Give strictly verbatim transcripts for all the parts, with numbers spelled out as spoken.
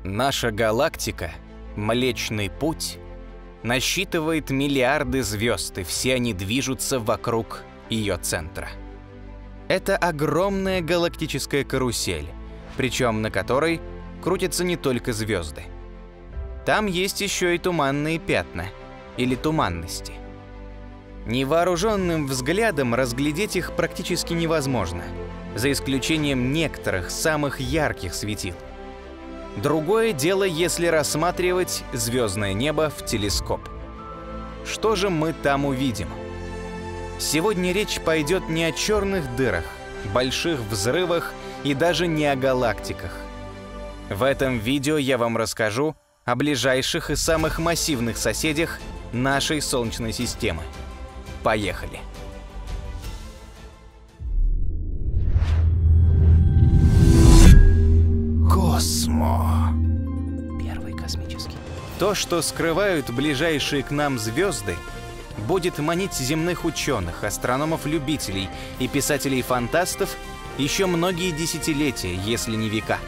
Наша галактика, Млечный Путь, насчитывает миллиарды звезд, и все они движутся вокруг ее центра. Это огромная галактическая карусель, причем на которой крутятся не только звезды. Там есть еще и туманные пятна, или туманности. Невооруженным взглядом разглядеть их практически невозможно, за исключением некоторых самых ярких светил. Другое дело, если рассматривать звездное небо в телескоп. Что же мы там увидим? Сегодня речь пойдет не о черных дырах, больших взрывах и даже не о галактиках. В этом видео я вам расскажу о ближайших и самых массивных соседях нашей Солнечной системы. Поехали! Космо. Первый космический. То, что скрывают ближайшие к нам звезды, будет манить земных ученых, астрономов-любителей и писателей-фантастов еще многие десятилетия, если не века.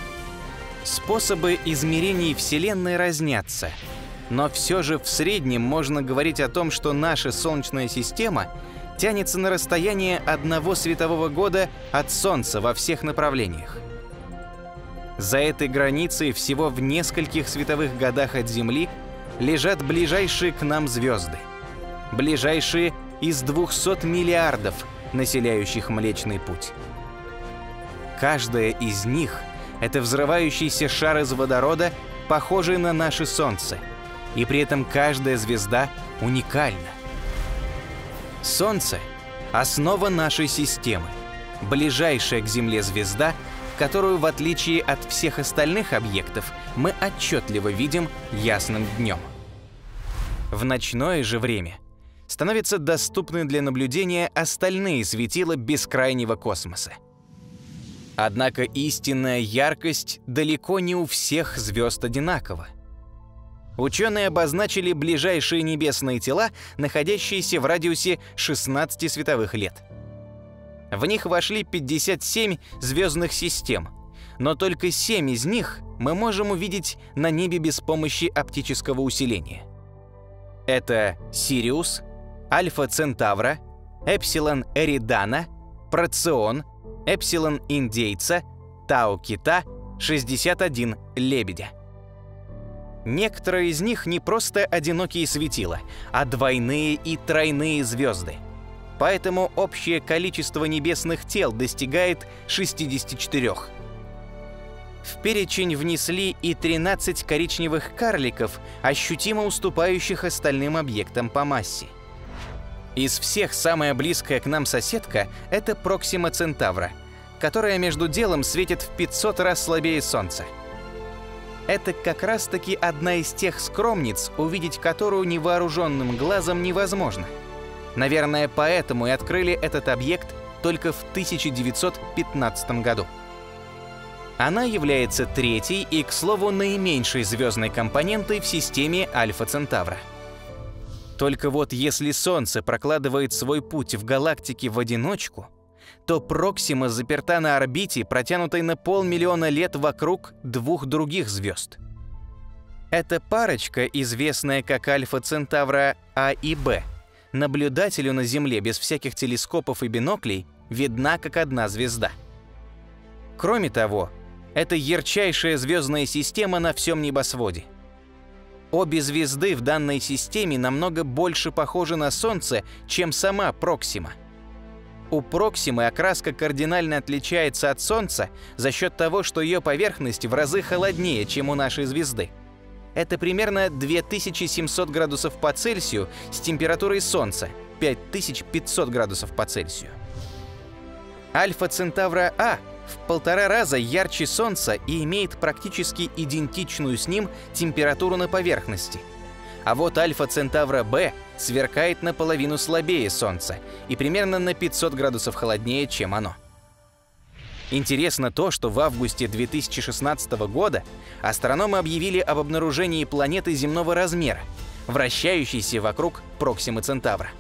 Способы измерений Вселенной разнятся, но все же в среднем можно говорить о том, что наша Солнечная система тянется на расстояние одного светового года от Солнца во всех направлениях. За этой границей всего в нескольких световых годах от Земли лежат ближайшие к нам звезды. Ближайшие из двухсот миллиардов, населяющих Млечный Путь. Каждая из них — это взрывающийся шар из водорода, похожий на наше Солнце, и при этом каждая звезда уникальна. Солнце — основа нашей системы, ближайшая к Земле звезда, которую, в отличие от всех остальных объектов, мы отчетливо видим ясным днем. В ночное же время становятся доступны для наблюдения остальные светила бескрайнего космоса. Однако истинная яркость далеко не у всех звезд одинакова. Ученые обозначили ближайшие небесные тела, находящиеся в радиусе шестнадцати световых лет. В них вошли пятьдесят семь звездных систем, но только семь из них мы можем увидеть на небе без помощи оптического усиления. Это Сириус, Альфа Центавра, Эпсилон Эридана, Процион, Эпсилон Индейца, Тау Кита, шестьдесят один Лебедя. Некоторые из них не просто одинокие светила, а двойные и тройные звезды. Поэтому общее количество небесных тел достигает шестидесяти четырёх. В перечень внесли и тринадцать коричневых карликов, ощутимо уступающих остальным объектам по массе. Из всех самая близкая к нам соседка — это Проксима Центавра, которая между делом светит в пятьсот раз слабее Солнца. Это как раз-таки одна из тех скромниц, увидеть которую невооруженным глазом невозможно. Наверное, поэтому и открыли этот объект только в тысяча девятьсот пятнадцатом году. Она является третьей и, к слову, наименьшей звездной компонентой в системе Альфа Центавра. Только вот если Солнце прокладывает свой путь в галактике в одиночку, то Проксима заперта на орбите, протянутой на полмиллиона лет вокруг двух других звезд. Эта парочка, известная как Альфа Центавра А и Б, наблюдателю на Земле без всяких телескопов и биноклей видна как одна звезда. Кроме того, это ярчайшая звездная система на всем небосводе. Обе звезды в данной системе намного больше похожи на Солнце, чем сама Проксима. У Проксимы окраска кардинально отличается от Солнца за счет того, что ее поверхность в разы холоднее, чем у нашей звезды. Это примерно две тысячи семьсот градусов по Цельсию с температурой Солнца пять тысяч пятьсот градусов по Цельсию. Альфа Центавра А в полтора раза ярче Солнца и имеет практически идентичную с ним температуру на поверхности. А вот Альфа Центавра Б сверкает наполовину слабее Солнца и примерно на пятьсот градусов холоднее, чем оно. Интересно то, что в августе две тысячи шестнадцатого года астрономы объявили об обнаружении планеты земного размера, вращающейся вокруг Проксимы Центавра.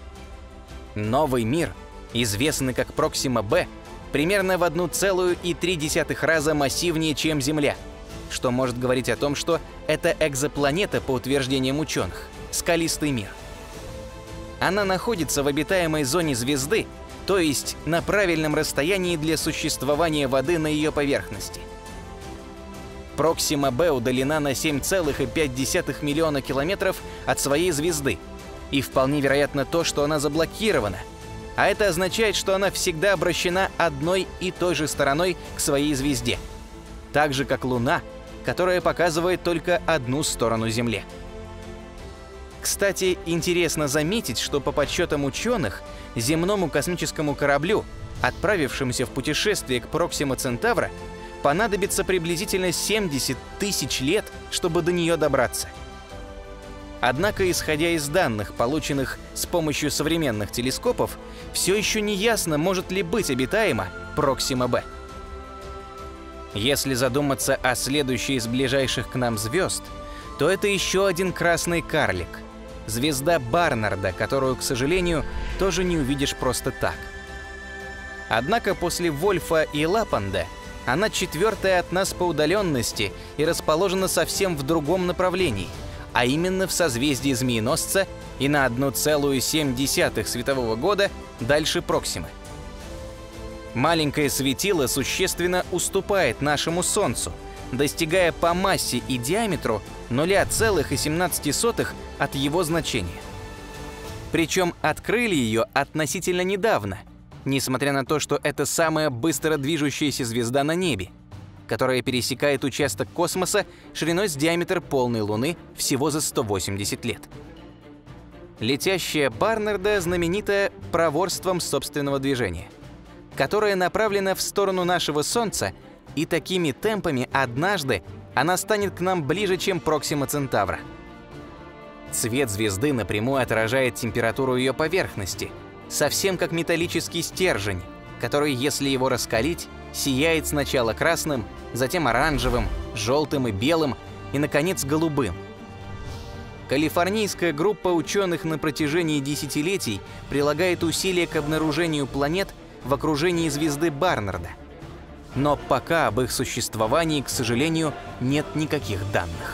Новый мир, известный как Проксима Б, примерно в одну целую три десятых раза массивнее, чем Земля. что может говорить о том, что это экзопланета, по утверждениям ученых, скалистый мир. Она находится в обитаемой зоне звезды, то есть на правильном расстоянии для существования воды на ее поверхности. Проксима Б удалена на семь целых пять десятых миллиона километров от своей звезды, и вполне вероятно то, что она заблокирована, а это означает, что она всегда обращена одной и той же стороной к своей звезде, так же как Луна, которая показывает только одну сторону Земле. Кстати, интересно заметить, что по подсчетам ученых, земному космическому кораблю, отправившемуся в путешествие к Проксима Центавра, понадобится приблизительно семьдесят тысяч лет, чтобы до нее добраться. Однако, исходя из данных, полученных с помощью современных телескопов, все еще не ясно, может ли быть обитаема Проксима Б. Если задуматься о следующей из ближайших к нам звезд, то это еще один красный карлик — звезда Барнарда, которую, к сожалению, тоже не увидишь просто так. Однако после Вольфа и Лапанда она четвертая от нас по удаленности и расположена совсем в другом направлении, а именно в созвездии Змееносца и на одна целая семь десятых светового года дальше Проксимы. Маленькое светило существенно уступает нашему Солнцу, достигая по массе и диаметру ноль целых семнадцать сотых от его значения. Причем открыли ее относительно недавно, несмотря на то, что это самая быстро движущаяся звезда на небе, которая пересекает участок космоса шириной с диаметр полной Луны всего за сто восемьдесят лет. Летящая Барнарда знаменита проворством собственного движения, которое направлено в сторону нашего Солнца, и такими темпами однажды она станет к нам ближе, чем Проксима Центавра. Цвет звезды напрямую отражает температуру ее поверхности, совсем как металлический стержень, который, если его раскалить, сияет сначала красным, затем оранжевым, желтым и белым, и, наконец, голубым. Калифорнийская группа ученых на протяжении десятилетий прилагает усилия к обнаружению планет в окружении звезды Барнарда. Но пока об их существовании, к сожалению, нет никаких данных.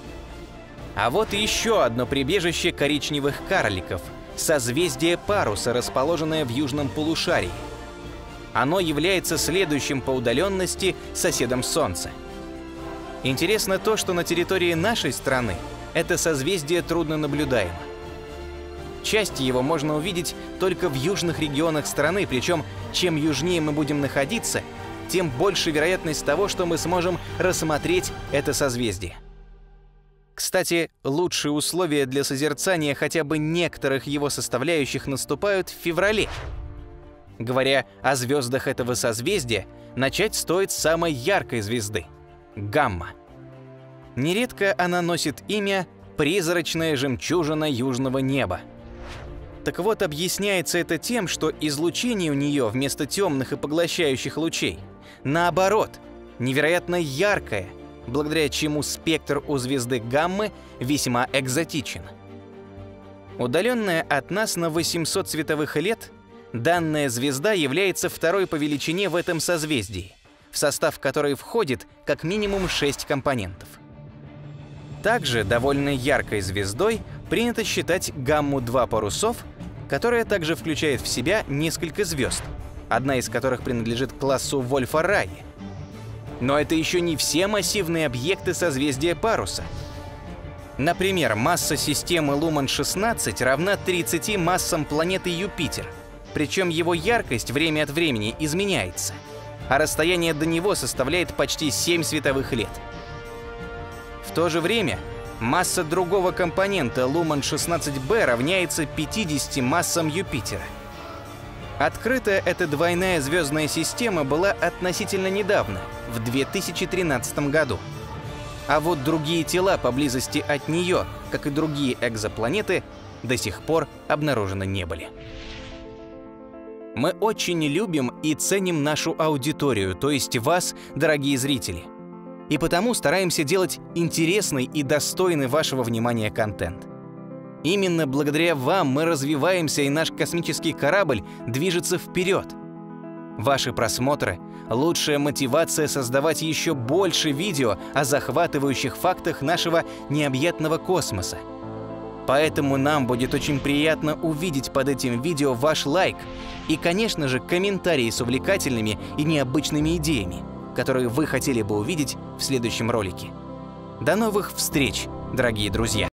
А вот еще одно прибежище коричневых карликов — созвездие Паруса, расположенное в южном полушарии. Оно является следующим по удаленности соседом Солнца. Интересно то, что на территории нашей страны это созвездие трудно наблюдаемо. Часть его можно увидеть только в южных регионах страны, причем чем южнее мы будем находиться, тем больше вероятность того, что мы сможем рассмотреть это созвездие. Кстати, лучшие условия для созерцания хотя бы некоторых его составляющих наступают в феврале. Говоря о звездах этого созвездия, начать стоит с самой яркой звезды — Гамма. Нередко она носит имя «призрачная жемчужина южного неба». Так вот, объясняется это тем, что излучение у нее вместо темных и поглощающих лучей, наоборот, невероятно яркое, благодаря чему спектр у звезды Гаммы весьма экзотичен. Удаленная от нас на восемьсот световых лет, данная звезда является второй по величине в этом созвездии, в состав которой входит как минимум шесть компонентов. Также довольно яркой звездой принято считать Гамму два парусов, которая также включает в себя несколько звезд, одна из которых принадлежит к классу Вольфа-Райи. Но это еще не все массивные объекты созвездия Паруса. Например, масса системы Луман шестнадцать равна тридцати массам планеты Юпитер, причем его яркость время от времени изменяется, а расстояние до него составляет почти семь световых лет. В то же время масса другого компонента Луман шестнадцать бэ равняется пятидесяти массам Юпитера. Открыта эта двойная звездная система была относительно недавно, в две тысячи тринадцатом году. А вот другие тела поблизости от нее, как и другие экзопланеты, до сих пор обнаружены не были. Мы очень любим и ценим нашу аудиторию, то есть вас, дорогие зрители. И потому стараемся делать интересный и достойный вашего внимания контент. Именно благодаря вам мы развиваемся, и наш космический корабль движется вперед. Ваши просмотры – лучшая мотивация создавать еще больше видео о захватывающих фактах нашего необъятного космоса. Поэтому нам будет очень приятно увидеть под этим видео ваш лайк и, конечно же, комментарии с увлекательными и необычными идеями, которые вы хотели бы увидеть в следующем ролике. До новых встреч, дорогие друзья!